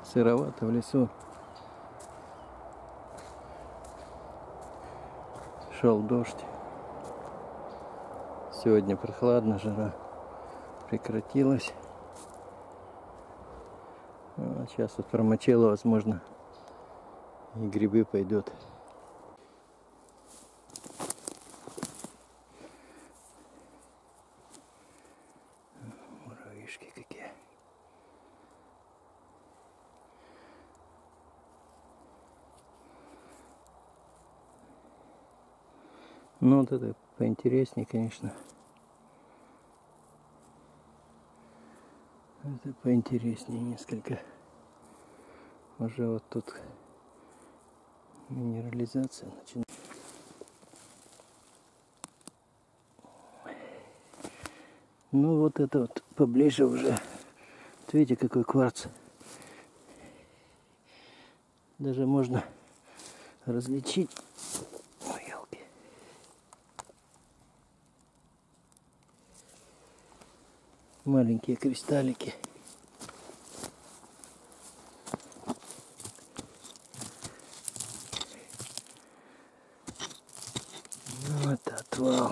Сыровато в лесу. Шел дождь. Сегодня прохладно, жара прекратилась. Сейчас вот промочило, возможно, и грибы пойдут. Муравьишки какие. Ну вот это поинтереснее, конечно. Это поинтереснее несколько. Уже вот тут минерализация начинается. Ну вот это вот поближе уже. Вот видите, какой кварц. Даже можно различить. Ой, елки. Маленькие кристаллики. Ну это отвал.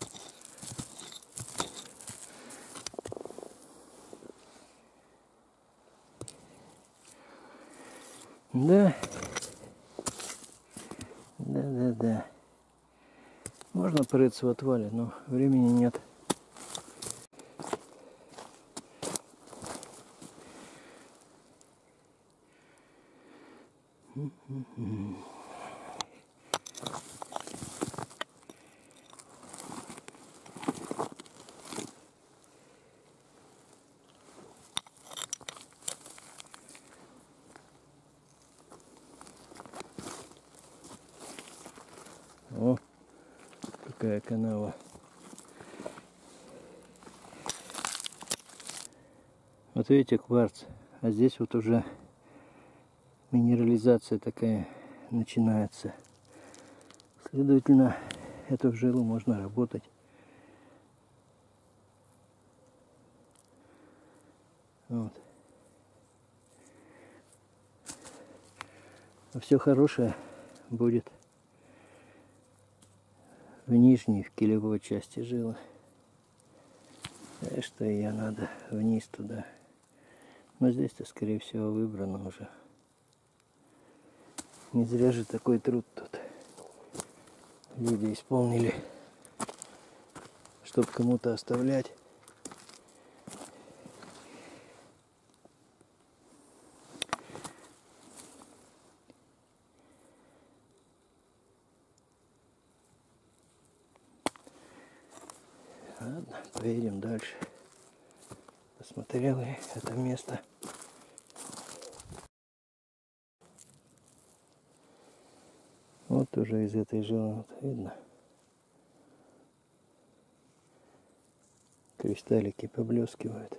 Да. Да. Можно порыться в отвале, но времени нет. О, какая канава. Вот видите, кварц. А здесь вот уже минерализация такая начинается. Следовательно, эту жилу можно работать. Вот. А все хорошее будет в нижней, в килевой части жилы. Что ее надо вниз туда. Но здесь-то, скорее всего, выбрано уже. Не зря же такой труд тут люди исполнили, чтобы кому-то оставлять. Ладно, поедем дальше. Посмотрел я это место. Вот уже из этой жилы вот видно. Кристаллики поблескивают.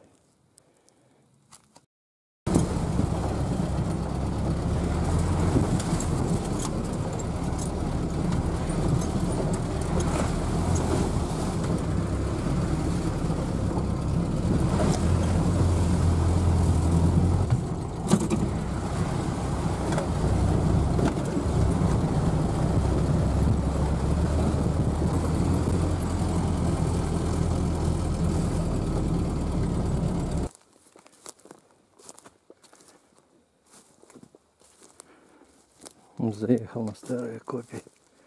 Заехал на старые копии.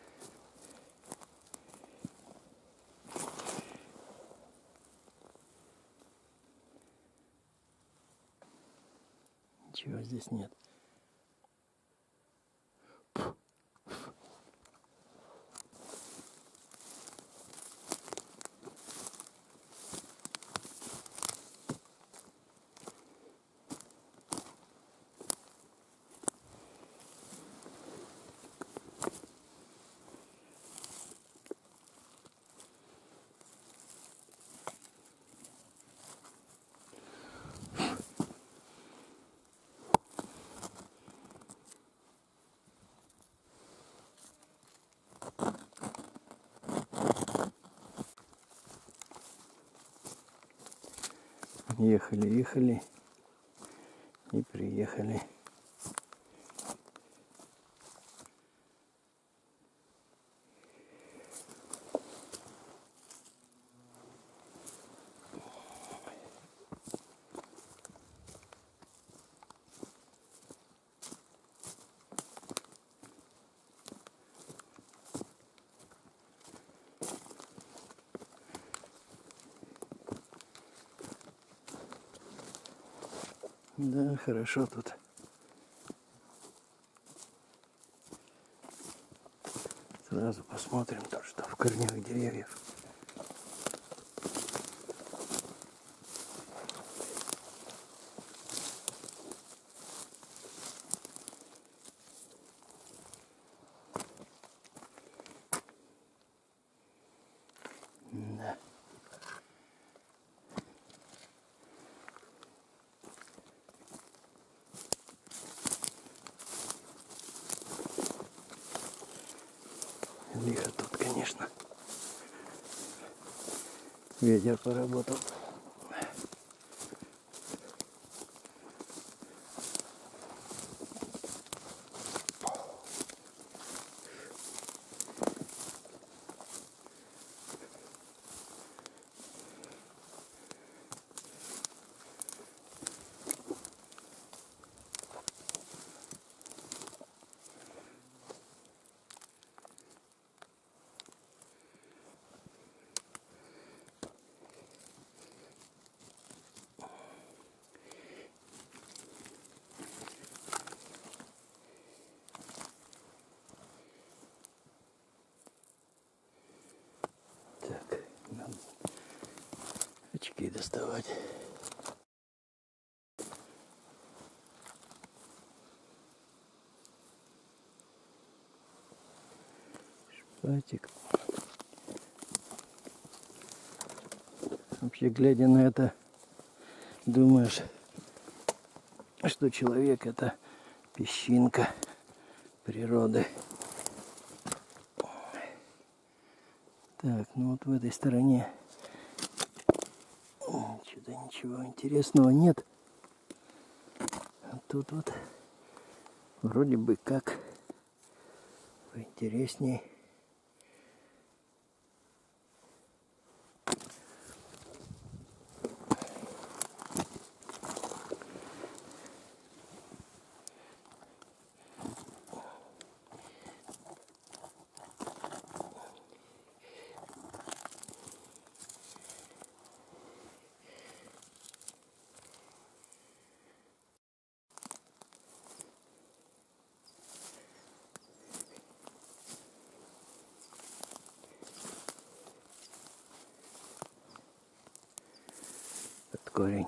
Ничего здесь нет. Ехали и приехали. Да, хорошо тут. Сразу посмотрим то, что в корнях деревьев. Да. Лихо тут, конечно. Ветер поработал. Так, надо очки доставать. Шпатик. Вообще, глядя на это, думаешь, что человек — это песчинка природы. Так, ну вот в этой стороне что-то ничего интересного нет. А тут вот вроде бы как поинтересней. Под корень.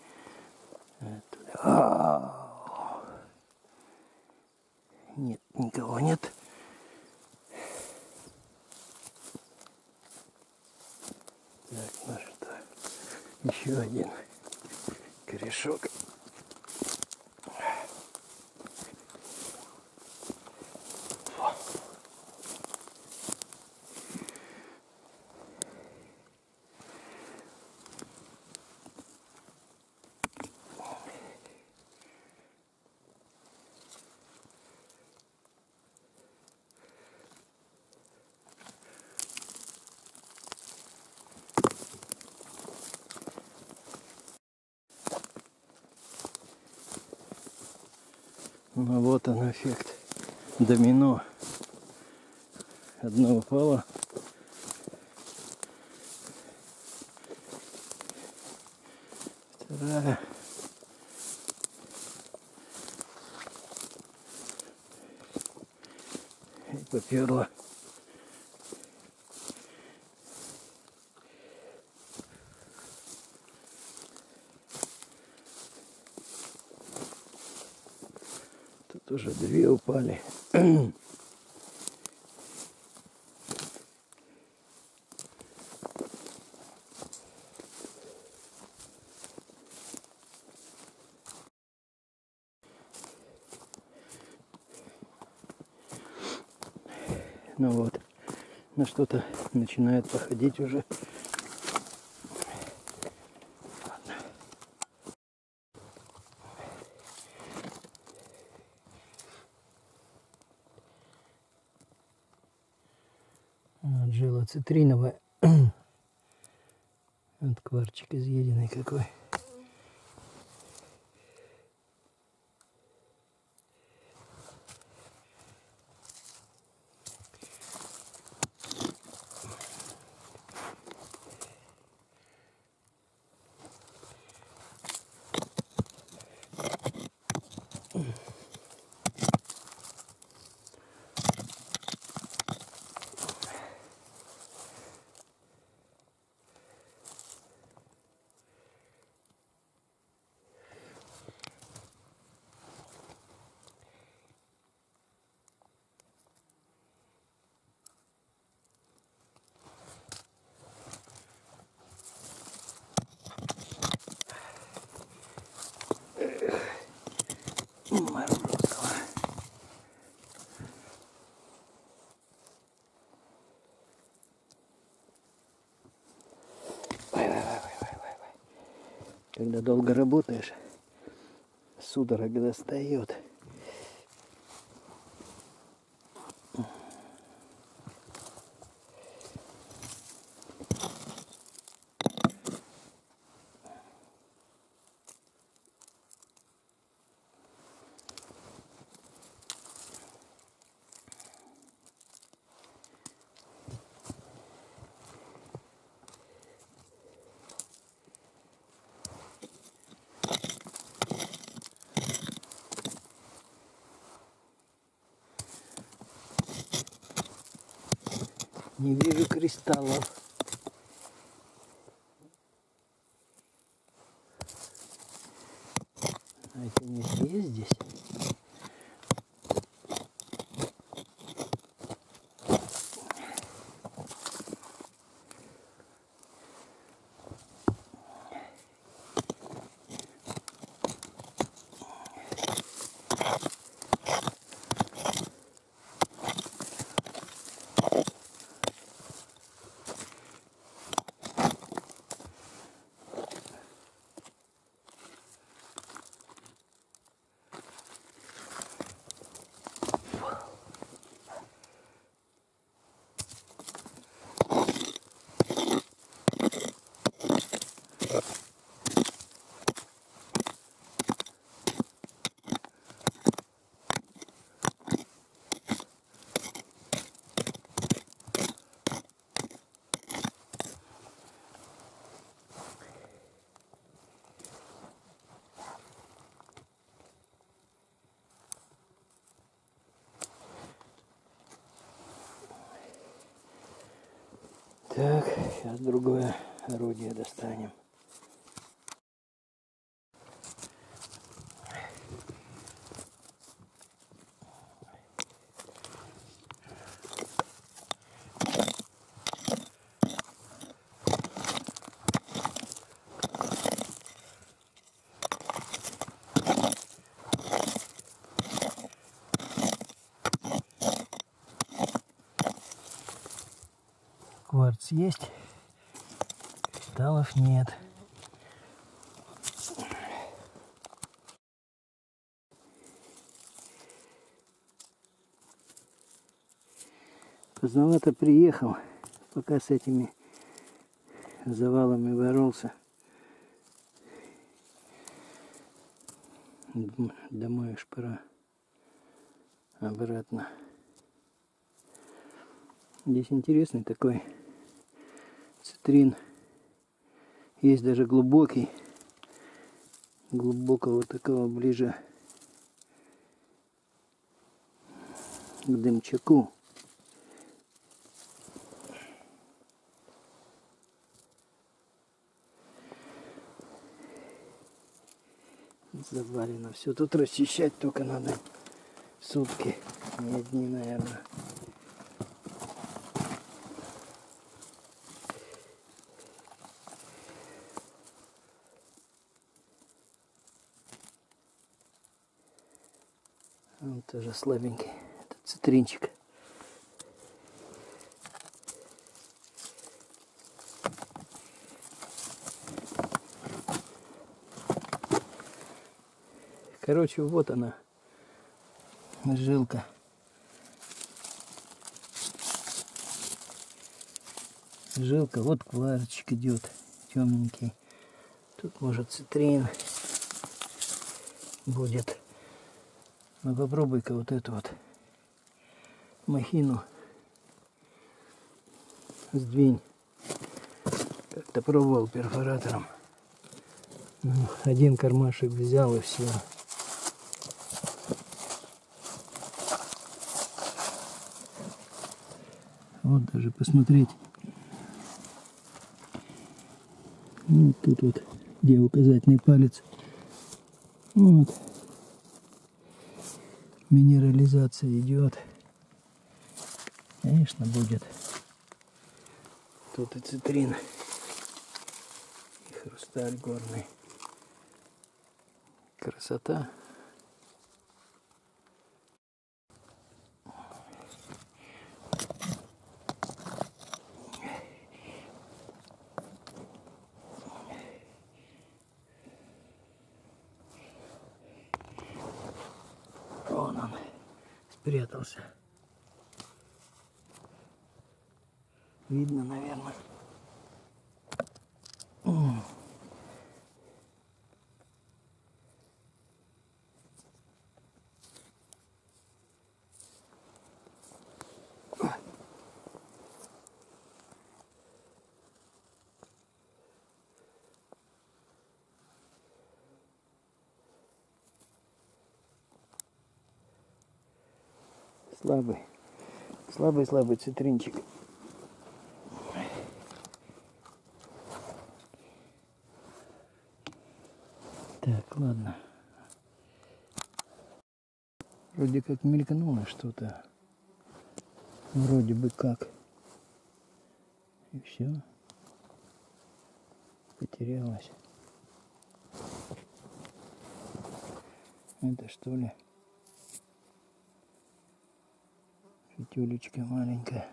Нет, никого нет. Так, ну что, еще один корешок. Ну вот он, эффект домино. Одна упала. Вторая. И поперла. Тут уже две упали. Ну вот, на что-то начинает походить уже. Джела цитриновая. Вот кварчик изъеденный какой. Когда долго работаешь, судорога достает. Не вижу кристаллов. А это не есть здесь? Так, сейчас другое орудие достанем. Кварц есть, кристаллов нет. Поздновато приехал, пока с этими завалами боролся. Домой аж пора обратно. Здесь интересный такой цитрин. Есть даже глубокий. Глубокого такого ближе к дымчаку. Завалено все. Тут расчищать только надо сутки. Не дни, наверное. Он тоже слабенький. Это цитринчик. Короче, вот она, жилка. Жилка, вот кварчик идет, темненький. Тут может цитрин будет. Ну попробуй-ка вот эту вот махину сдвинь. Как-то пробовал перфоратором. Ну, один кармашек взял и все. Вот даже посмотреть. Вот тут вот, где указательный палец. Вот. Минерализация идет. Конечно, будет. Тут и цитрин, и хрусталь горный. Красота. спрятался. Видно, наверное. Слабый цитринчик. Так, ладно. Вроде как мелькнуло что-то. Вроде бы как. И все. Потерялось. Это что ли? Фитюлечка маленькая.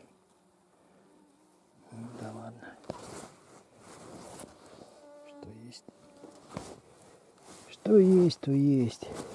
Ну, да ладно. Что есть? Что есть, то есть.